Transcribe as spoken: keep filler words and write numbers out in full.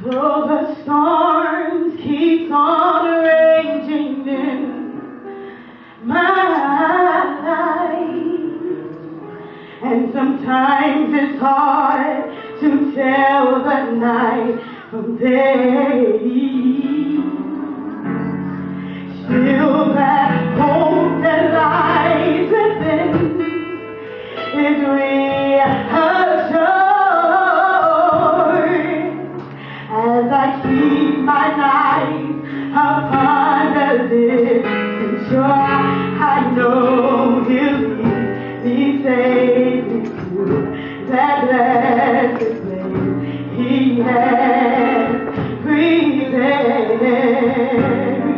Though the storms keep on raging in my life, and sometimes it's hard to tell the night from day. Still that hope that lies within is reassured as I keep my eyes upon the distant shore. I know He'll lead me safely to that blessed place He has prepared.